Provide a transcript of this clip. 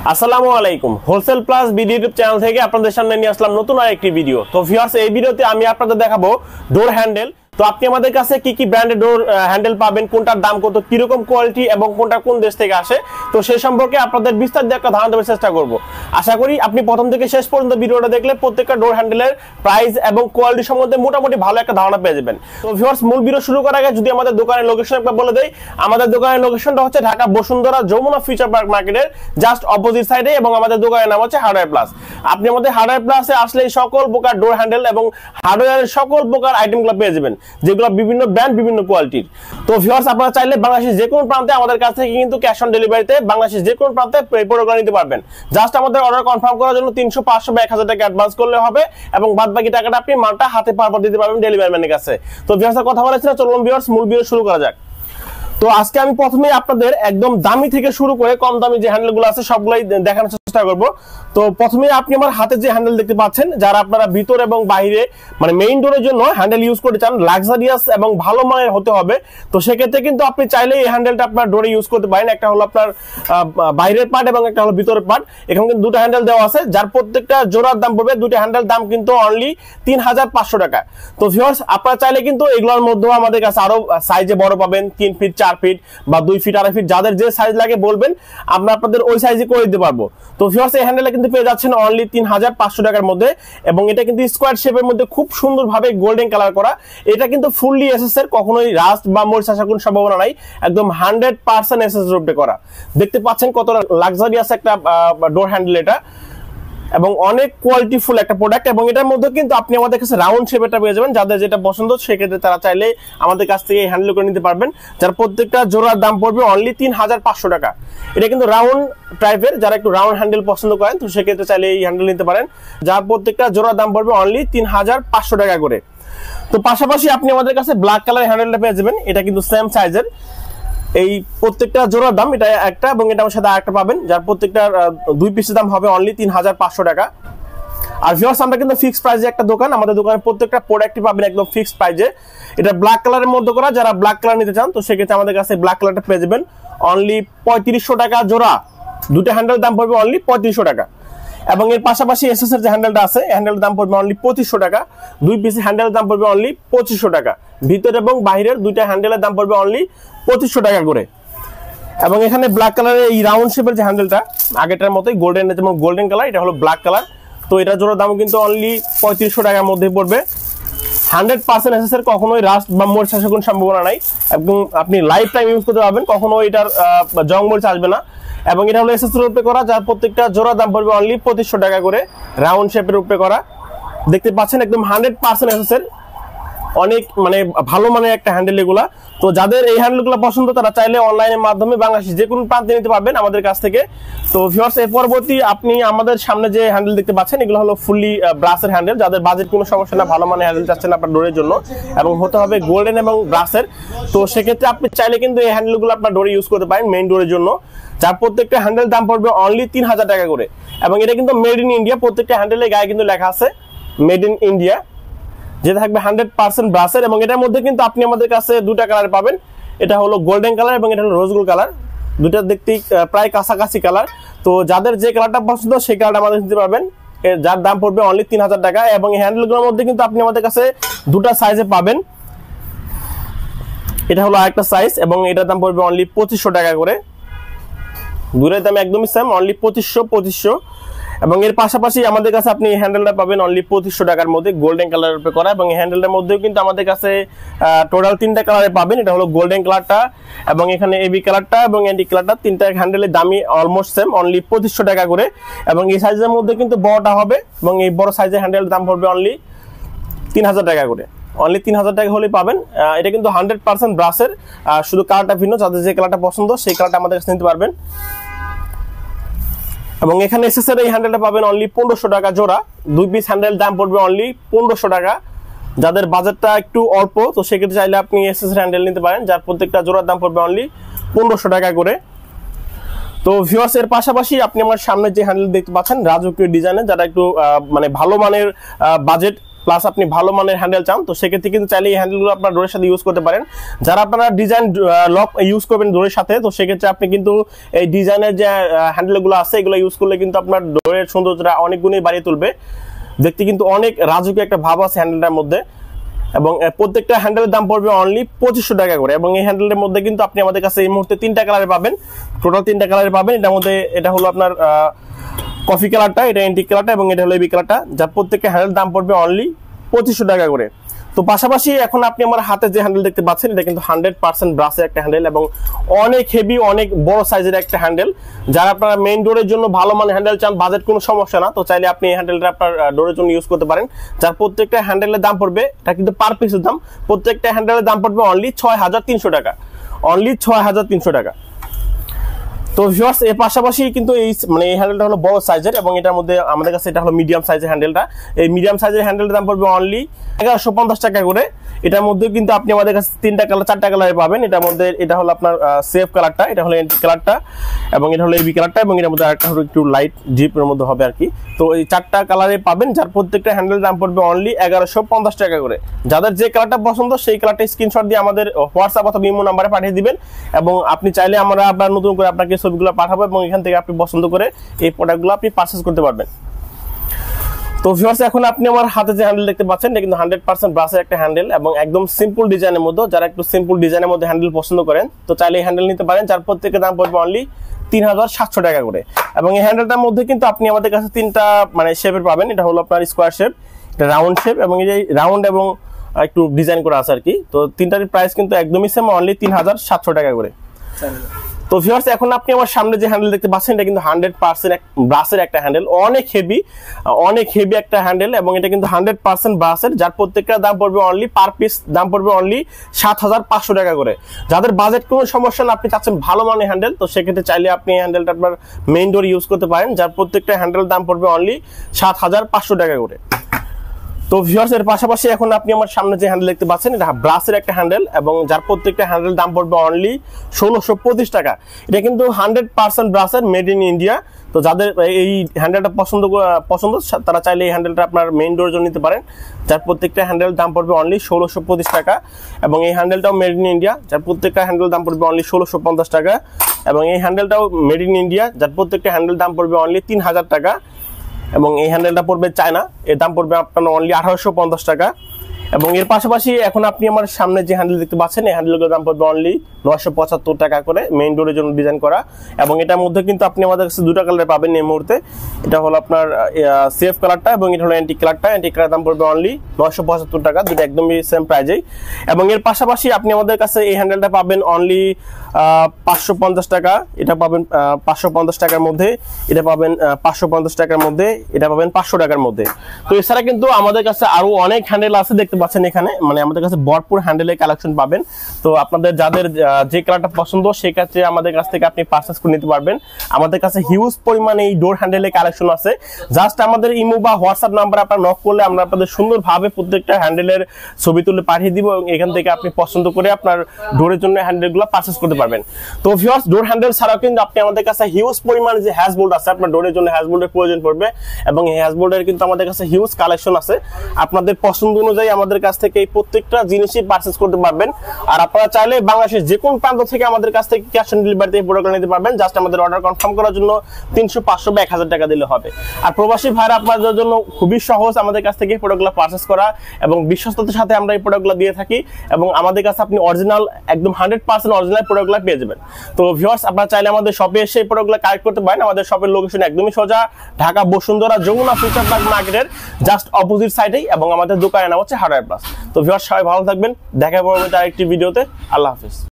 আসসালামু আলাইকুম। Wholesale plus BD YouTube channel থেকে আপনাদের সামনে নিয়ে আসলাম নতুন আরেকটি ভিডিও। তো ভিউয়ার্স, এই ভিডিওতে আমি আপনাদের দেখাবো ডোর হ্যান্ডেল। তো আপনি আমাদের কাছে কি কি ব্র্যান্ডের ডোর হ্যান্ডেল পাবেন, কোনটার দাম কত, কিরকম কোয়ালিটি এবং কোনটা কোন দেশ থেকে আসে, তো সেই সম্পর্কে আপনাদের বিস্তারিত একটা ধারণা দেওয়ার চেষ্টা করব। আশা করি আপনি প্রথম থেকে শেষ পর্যন্ত ভিডিওটা দেখলে প্রত্যেকটা ডোর হ্যান্ডেলের প্রাইস এবং কোয়ালিটি সম্বন্ধে মোটামুটি ভালো একটা ধারণা পেয়ে যাবেন। তো ভিউয়ার্স, মূল ভিডিও শুরু করার আগে যদি আমাদের দোকানের লোকেশন একবার বলে দেই। আমাদের দোকানের লোকেশনটা হচ্ছে ঢাকা বসুন্ধরা যমুনা ফিউচার পার্ক মার্কেটের জাস্ট অপোজিট সাইডে, এবং আমাদের দোকানের নাম হচ্ছে হার্ডওয়্যার প্লাস। আপনি আমাদের হার্ডওয়্যার প্লাসে আসলে সকল প্রকার ডোর হ্যান্ডেল এবং হার্ডওয়্যারের সকল প্রকার আইটেমগুলো পেয়ে যাবেন, যেগুলো বিভিন্ন ব্র্যান্ড, বিভিন্ন কোয়ালিটির। তো ভিউয়ার্স, আপনারা চাইলে বাংলাদেশের যে কোনো প্রান্তে আমাদের কাছ থেকে কিন্তু ক্যাশ অন ডেলিভারিতে বাংলাদেশের যে কোনো প্রান্তে প্রোডাক্ট নিতে পারবেন। জাস্ট আমাদের অর্ডার কনফার্ম করার জন্য 300, 500 বা 1000 টাকা অ্যাডভান্স করলে হবে, এবং বাদ বাকি টাকাটা আপনি মালটা হাতে পাওয়ার পর দিতে পারবেন ডেলিভারি ম্যানের কাছে। তো ভিউয়ার্স, কথা বলেছি না, চলুন ভিউয়ার্স মূল ভিডিও শুরু করা যাক। তো আজকে আমি প্রথমেই আপনাদের একদম দামি থেকে শুরু করে কম দামি যে হ্যান্ডেলগুলো আছে সবগুলাই দেখানোর চেষ্টা করব। তো প্রথমে আপনি আমার হাতে যে হ্যান্ডেল দেখতে পাচ্ছেন, যারা আপনারা ভিতর এবং বাইরে মানে মেইন ডোরের জন্য হ্যান্ডেল ইউজ করতে চান, লাক্সারিয়াস এবং ভালো মানের হতে হবে, তো সেক্ষেত্রে কিন্তু আপনি চাইলে এই হ্যান্ডেলটা আপনার ডোরে ইউজ করতে পারেন। একটা হলো আপনার বাইরের পার্ট এবং একটা হলো ভিতরের পার্ট। এখানে কিন্তু দুটো হ্যান্ডেল দেওয়া আছে, যার প্রত্যেকটা জোড়ার দাম পড়বে, দুটো হ্যান্ডেল দাম কিন্তু অনলি 3500 টাকা। তো ভিউয়ার্স, আপনারা চাইলে কিন্তু এগুলোর মধ্যেও আমাদের কাছে আরো সাইজে বড় পাবেন, 3 ফিট, 4 ফিট বা 2 ফিট, 2.5 ফিট, যাদের যে সাইজ লাগে বলবেন, আমরা আপনাদের ওই সাইজে করে দিতে পারবো। তো ভিউয়ার্স, এই হ্যান্ডেলটা কিন্তু পেয়ে যাচ্ছেন অনলি 3500 টাকার মধ্যে, এবং এটা কিন্তু স্কোয়ার শেপের মধ্যে খুব সুন্দরভাবে গোল্ডেন কালার করা। এটা কিন্তু ফুললি এসএস এর, কখনোই রাস্ট বা মরিচ আসার কোনো সম্ভাবনা নাই, একদম 100% এসএস রূপে করা। দেখতে পাচ্ছেন কত লাক্সারিয়াস একটা ডোর হ্যান্ডেল এটা, এবং অনেক কোয়ালিটিফুল একটা প্রোডাক্ট। এবং এটার মধ্যে কিন্তু আপনি আমাদের কাছে রাউন্ড শেপেরটা পেয়ে যাবেন, যাদের যেটা পছন্দ সেক্ষেত্রে তারা চাইলে আমাদের কাছ থেকে হ্যান্ডেল করে নিতে পারবেন, যার প্রত্যেকটা জোড়ার দাম পড়বে অনলি 3500 টাকা। এটা কিন্তু রাউন্ড টাইপের, যারা একটু রাউন্ড হ্যান্ডেল পছন্দ করেন তো সেক্ষেত্রে চাইলে এই হ্যান্ডেল নিতে পারেন, যার প্রত্যেকটা জোড়ার দাম পড়বে অনলি 3500 টাকা করে। তো পাশাপাশি আপনি আমাদের কাছে ব্ল্যাক কালার হ্যান্ডেলটা পেয়ে যাবেন, এটা কিন্তু সেম সাইজের। এই প্রত্যেকটা জোড়ার দাম এটা একটা, এবং এটা আমার সাথে আরেকটা পাবেন, যার প্রত্যেকটা 2 পিসের দাম হবে অনলি 3500 টাকা। আর ভিউয়ার্স, আমরা কিন্তু ফিক্সড প্রাইসে একটা দোকান, আমাদের দোকানের প্রত্যেকটা প্রোডাক্টই পাবেন একদম ফিক্সড প্রাইসে। এটা ব্ল্যাক কালারের মধ্যে করা, যারা ব্ল্যাক কালার নিতে চান তো সেক্ষেত্রে আমাদের কাছে ব্ল্যাক কালারটা পেয়ে যাবেন অনলি 3500 টাকা জোড়া। দুটো হ্যান্ডেল দাম পড়বে অনলি 3500 টাকা। এবং এর পাশাপাশি এসএস এর যে হ্যান্ডেলটা আছে, হ্যান্ডেলের দাম পড়বে অনলি 2500 টাকা। 2 পিসের হ্যান্ডেলের দাম পড়বে অনলি 2500 টাকা। ভিতর এবং বাইরের দুইটা হ্যান্ডেলের দাম পড়বে অনলি 2500 টাকা করে। এবং এখানে ব্ল্যাক কালারের এই রাউন্ড শেপের যে হ্যান্ডেলটা, আগেটার মতোই গোল্ডেন, যেমন গোল্ডেন কালার, এটা হলো ব্ল্যাক কালার। তো এটা জোড়ার দাম কিন্তু অনলি 3500 টাকার মধ্যে পড়বে। 100% এসএস এর, কখনোই রাস্ট বা মরিচ আসার কোনো সম্ভাবনা নাই, এবং আপনি লাইফ টাইম ইউজ করতে পারবেন, কখনো এটার জং মরিচ আসবে না। এবং এটা হলো এসএস এর উপরে করা, যার প্রত্যেকটা জোড়ার দাম পড়বে অনলি 2500 টাকা করে, রাউন্ড শেপের উপরে করা। দেখতে পাচ্ছেন একদম 100% এসএস এর, অনেক মানে ভালো মানের একটা হ্যান্ডেল এগুলা। তো যাদের এই হ্যান্ডেলগুলো পছন্দ তারা চাইলে অনলাইনের মাধ্যমে বাংলাদেশের যে কোনো প্রান্তে নিতে পারবেন আমাদের কাছ থেকে। তো ভিউয়ার্স, এর পরবর্তী আপনি আমাদের সামনে যে হ্যান্ডেল দেখতে পাচ্ছেন, এগুলো হলো ফুললি ব্রাসের হ্যান্ডেল, যাদের বাজেট কোনো সমস্যা না, ভালো মানের হ্যান্ডেল চাচ্ছেন আপনার ডোরের জন্য, এবং হতে হবে গোল্ডেন এবং ব্রাসের। তো সেক্ষেত্রে আপনি চাইলে কিন্তু এই হ্যান্ডেলগুলো আপনার ডোরে ইউজ করতে পারেন, মেইন ডোরের জন্য, যার প্রত্যেকটা হ্যান্ডেল দাম পড়বে অনলি 3000 টাকা করে। এবং এটা কিন্তু মেড ইন ইন্ডিয়া, প্রত্যেকটা হ্যান্ডেলের গায়ে কিন্তু লেখা আছে মেড ইন ইন্ডিয়া, যেটা থাকবে 100% ব্রাসের। এবং এটার মধ্যে কিন্তু আপনি আমাদের কাছে দুটা কালার পাবেন, এটা হলো গোল্ডেন কালার এবং এটা হলো রোজ গোল্ড কালার। দুটা দেখতেই প্রায় কাছাকাছি কালার। তো যাদের যে কালারটা পছন্দ সেই কালারটা আমাদের দিতে পারবেন, যার দাম পড়বে অনলি 3000 টাকা। এবং এই হ্যান্ডেলগুলোর মধ্যে কিন্তু আপনি আমাদের কাছে দুটা সাইজে পাবেন, এটা হলো আরেকটা সাইজ, এবং এটার দাম পড়বে অনলি 2500 টাকা করে। দুটোর দাম একদমই সেম, অনলি 2500। এবং এর পাশাপাশি আমাদের কাছে আপনি হ্যান্ডেলটা পাবেন অনলি 2500 টাকার মধ্যে, গোল্ডেন কালারের উপরে করা। এবং এই হ্যান্ডেলটার মধ্যেও কিন্তু আমাদের কাছে টোটাল 3টা কালারে পাবেন, এটা হলো গোল্ডেন কালারটা, এবং এখানে এবি কালারটা এবং অ্যান্টি কালারটা, 3টা হ্যান্ডেলের দামই অলমোস্ট সেম, অনলি 2500 টাকা করে। এবং এই সাইজের মধ্যে কিন্তু বড়টা হবে, এবং এই বড় সাইজের হ্যান্ডেলের দাম পড়বে অনলি 3000 টাকা করে। অনলি 3000 টাকা হলেই পাবেন। এটা কিন্তু 100% ব্রাসের, শুধু কালারটা ভিন্ন, যাদের যে কালারটা পছন্দ সেই কালারটা আমাদের কাছে নিতে পারবেন। এবং এখানে এসএস এর এই হ্যান্ডেলটা পাবেন অনলি 1500 টাকা জোড়া। 2 পিস হ্যান্ডেল দাম পড়বে অনলি 1500 টাকা। যাদের বাজেটটা একটু অল্প তো সেক্ষেত্রে চাইলে আপনি এসএস হ্যান্ডেল নিতে পারেন, যার প্রত্যেকটা জোড়ার দাম পড়বে অনলি 1500 টাকা করে। তো ভিউয়ার্স, এর পাশাপাশি আপনি আমার সামনে যে হ্যান্ডেল দেখতে পাচ্ছেন রাজকীয় ডিজাইনের, যারা একটু মানে ভালো মানের বাজেট প্লাস আপনি ভালো মানের হ্যান্ডেল চান, তো সেক্ষেত্রে কিন্তু চাইলে এই হ্যান্ডেলগুলো আপনার ডোরের সাথে ইউজ করতে পারেন। যারা আপনারা ডিজাইন লক ইউজ করবেন ডোরের সাথে, তো সেক্ষেত্রে আপনি কিন্তু এই ডিজাইনের যে হ্যান্ডেলগুলো আছে এগুলো ইউজ করলে কিন্তু আপনার ডোরের সৌন্দর্যটা অনেক গুণই বাড়িয়ে তুলবে। দেখতে কিন্তু অনেক রাজকীয় একটা ভাব আছে হ্যান্ডেলটার মধ্যে, এবং প্রত্যেকটা হ্যান্ডেলের দাম পড়বে অনলি 2500 টাকা করে। এবং এই হ্যান্ডেলের মধ্যে কিন্তু আপনি আমাদের কাছে এই মুহূর্তে 3টা কালারে পাবেন, টোটাল 3টা কালারে পাবেন। এটার মধ্যে এটা হলো আপনার কফি কালারটা, এটা এন্টিক কালারটা, এবং এটা হলো এবি কালারটা, যার প্রত্যেকটা হ্যান্ডেলের দাম পড়বে অনলি 2500 টাকা করে। তো পাশাপাশি এখন আপনি আমার হাতে যে হ্যান্ডেল দেখতে পাচ্ছেন এটা কিন্তু 100% ব্রাসের একটা হ্যান্ডেল এবং অনেক হেভি, অনেক বড় সাইজের একটা হ্যান্ডেল। যারা আপনারা মেইন ডোরের জন্য ভালো মানের হ্যান্ডেল চান, বাজেট কোনো সমস্যা না, তো চাইলে আপনি এই হ্যান্ডেলটা আপনার ডোরের জন্য ইউজ করতে পারেন। যার প্রত্যেকটা হ্যান্ডেলের দাম পড়বে, এটা কিন্তু পার পিসের দাম, প্রত্যেকটা হ্যান্ডেলের দাম পড়বে অনলি 6300 টাকা, অনলি 6300 টাকা। তো ভিউয়ার্স এর পাশাপাশি কিন্তু এই মানে এই হ্যান্ডেলটা হলো বড় সাইজের, এবং এটার মধ্যে আমাদের কাছে এটা হলো মিডিয়াম সাইজের হ্যান্ডেলটা। এই মিডিয়াম সাইজের হ্যান্ডেলটার দাম পড়বে অনলি 1150 টাকা করে। এটার মধ্যে কিন্তু আপনি আমাদের কাছে 3টা কালার 4টা কালারে পাবেন। এটার মধ্যে এটা হলো আপনার সেফ কালারটা, এটা হলো এন্টি কালারটা, এবং এটা হলো এবি কালারটা, এবং এটার মধ্যে আরেকটা হলো একটু লাইট জিপের মধ্যে হবে আর কি। তো এই 4টা কালারে পাবেন, যার প্রত্যেকটা হ্যান্ডেলের দাম পড়বে অনলি 1150 টাকা করে। যাদের যে কালারটা পছন্দ সেই কালারটা স্ক্রিনশট দিয়ে আমাদের হোয়াটসঅ্যাপ অথবা ইমো নাম্বারে পাঠিয়ে দিবেন, এবং আপনি চাইলে আমরা আপনার নতুন করে আপনাকে ছবিগুলো পাঠাবো, এবং এখান থেকে আপনি পছন্দ করে এই প্রোডাক্টগুলো আপনি পারচেজ করতে পারবেন। তো ভিউয়ার্স এখন আপনি আমার হাতে যে হ্যান্ডেল দেখতে পাচ্ছেন এটা কিন্তু 100% ব্রাসের একটা হ্যান্ডেল, এবং একদম সিম্পল ডিজাইনের মধ্যে। যারা একটু সিম্পল ডিজাইনের মধ্যে হ্যান্ডেল পছন্দ করেন তো চাইলে এই হ্যান্ডেল নিতে পারেন, যার প্রত্যেকের দাম পড়বে অনলি 3700 টাকা করে। এবং এই হ্যান্ডেলটার মধ্যে কিন্তু আপনি আমাদের কাছে 3টা মানে শেপের পাবেন। এটা হলো আপনার স্কোয়ার শেপ, এটা রাউন্ড শেপ, এবং এই যে রাউন্ড এবং একটু ডিজাইন করা আছে আর কি। তো তিনটার প্রাইস কিন্তু একদমই সেম, অনলি 3700 টাকা করে। তো ভিউয়ার্স এখন আপনি আমার সামনে যে হ্যান্ডেল দেখতে পাচ্ছেন এটা কিন্তু 100% ব্রাসের একটা হ্যান্ডেল, অনেক হেভি একটা হ্যান্ডেল, এবং এটা কিন্তু 100% ব্রাসের, যার প্রত্যেকটা দাম পড়বে অনলি পার পিস দাম পড়বে অনলি 7500 টাকা করে। যাদের বাজেট কোনো সমস্যা না, আপনি চাচ্ছেন ভালো মানের হ্যান্ডেল, তো সেক্ষেত্রে চাইলে আপনি এই হ্যান্ডেলটা আপনার মেইন ডোর ইউজ করতে পারেন, যার প্রত্যেকটা হ্যান্ডেল দাম পড়বে অনলি 7500 টাকা করে। তো ভিউয়ার্স এর পাশাপাশি এখন আপনি আমার সামনে যে হ্যান্ডেল দেখতে পাচ্ছেন এটা ব্রাসের একটা হ্যান্ডেল, এবং যার প্রত্যেকটা হ্যান্ডেল দাম পড়বে অনলি 1625 টাকা। এটা কিন্তু 100% ব্রাসের, মেড ইন ইন্ডিয়া। তো যাদের এই হ্যান্ডেলটা পছন্দ তারা চাইলে এই হ্যান্ডেলটা আপনার মেইন ডোরের জন্য নিতে পারেন, যার প্রত্যেকটা হ্যান্ডেল দাম পড়বে অনলি 1625 টাকা। এবং এই হ্যান্ডেলটাও মেড ইন ইন্ডিয়া, যার প্রত্যেকটা হ্যান্ডেল দাম পড়বে অনলি 1650 টাকা। এবং এই হ্যান্ডেলটাও মেড ইন ইন্ডিয়া, যার প্রত্যেকটা হ্যান্ডেল দাম পড়বে অনলি 3000 টাকা। এবং এই হ্যান্ডেলটা পড়বে চায়না, এর দাম পড়বে আপনার অনলি 1850 টাকা। এবং এর পাশাপাশি এখন আপনি আমার সামনে যে হ্যান্ডেল দেখতে পাচ্ছেন এই হ্যান্ডেলগুলোর দাম পড়বে অনলি 975 টাকা করে, মেইন ডোরের জন্য ডিজাইন করা। এবং এটার মধ্যে কিন্তু আপনি আমাদের কাছে 2টা কালারে পাবেন এই মুহূর্তে। এটা হলো আপনার সেফ কালারটা, এবং এটা হলো অ্যান্টিক কালারটা। অ্যান্টিক কালার দাম পড়বে অনলি 975 টাকা, দুটো একদমই সেম প্রাইজেই। এবং এর পাশাপাশি আপনি আমাদের কাছে এই হ্যান্ডেলটা পাবেন অনলি 550 টাকা, এটা পাবেন 550 টাকার মধ্যে, এটা পাবেন 550 টাকার মধ্যে, এটা পাবেন 500 টাকার মধ্যে। তো এছাড়া কিন্তু আমাদের কাছে আরো অনেক হ্যান্ডেল আছে দেখতে পাচ্ছেন এখানে, মানে আমাদের কাছে ভরপুর হ্যান্ডেলের কালেকশন পাবেন। তো আপনাদের যাদের যে কালারটা পছন্দ সেই ক্ষেত্রে আমাদের কাছ থেকে আপনি পারচেজ করে নিতে পারবেন। আমাদের কাছে হিউজ পরিমাণে এই ডোর হ্যান্ডেলের কালেকশন আছে। জাস্ট আমাদের ইমো বা হোয়াটসঅ্যাপ নাম্বার আপনারা নক করলে আমরা আপনাদের সুন্দরভাবে প্রত্যেকটা হ্যান্ডেলের ছবি তুলে পাঠিয়ে দিব, এবং এখান থেকে আপনি পছন্দ করে আপনার ডোরের জন্য হ্যান্ডেলগুলো পারচেজ করতে পারবেন। তো ভিউয়ার্স ডোর হ্যান্ডেল ছাড়াও কিন্তু আপনি আমাদের কাছে হিউজ পরিমাণে যে হ্যাজ বোল্ট আছে, আপনার ডোরের জন্য হ্যাজ বোল্টের প্রয়োজন পড়বে, এবং এই হ্যাজ বোল্টের কিন্তু আমাদের কাছে হিউজ কালেকশন আছে। আপনাদের পছন্দ অনুযায়ী আমাদের কাছ থেকে এই প্রত্যেকটা জিনিসই পারচেজ করতে পারবেন। আর আপনারা চাইলে বাংলাদেশের যে কোন প্রান্ত থেকে আমাদের কাছ থেকে ক্যাশ অন ডেলিভারিতে এই প্রোডাক্ট নিতে পারবেন। জাস্ট আমাদের অর্ডার কনফার্ম করার জন্য 300, 500 বা 1000 টাকা দিলে হবে। আর প্রবাসী ভাইরা আপনাদের জন্য খুবই সহজ আমাদের কাছ থেকে এই প্রোডাক্টগুলো পারচেজ করা, এবং বিশ্বস্ততার সাথে আমরা এই প্রোডাক্টগুলো দিয়ে থাকি, এবং আমাদের কাছে আপনি অরিজিনাল একদম 100% অরিজিনাল প্রোডাক্টগুলো পেয়ে যাবেন। তো ভিউয়ার্স আপনারা চাইলে আমাদের শপে এসে এই প্রোডাক্টগুলো কালেক্ট করতে পারেন। আমাদের শপের লোকেশন একদমই সোজা, ঢাকা বসুন্ধরা যমুনা ফিউচার পার্ক মার্কেটের জাস্ট অপোজিট সাইডেই, এবং আমাদের দোকানের নাম হচ্ছে হার্ডওয়্যার প্লাস। তো ভিউয়ার্স সবাই ভালো থাকবেন, দেখা হবে পরবর্তী আরেকটি ভিডিওতে। আল্লাহ হাফেজ।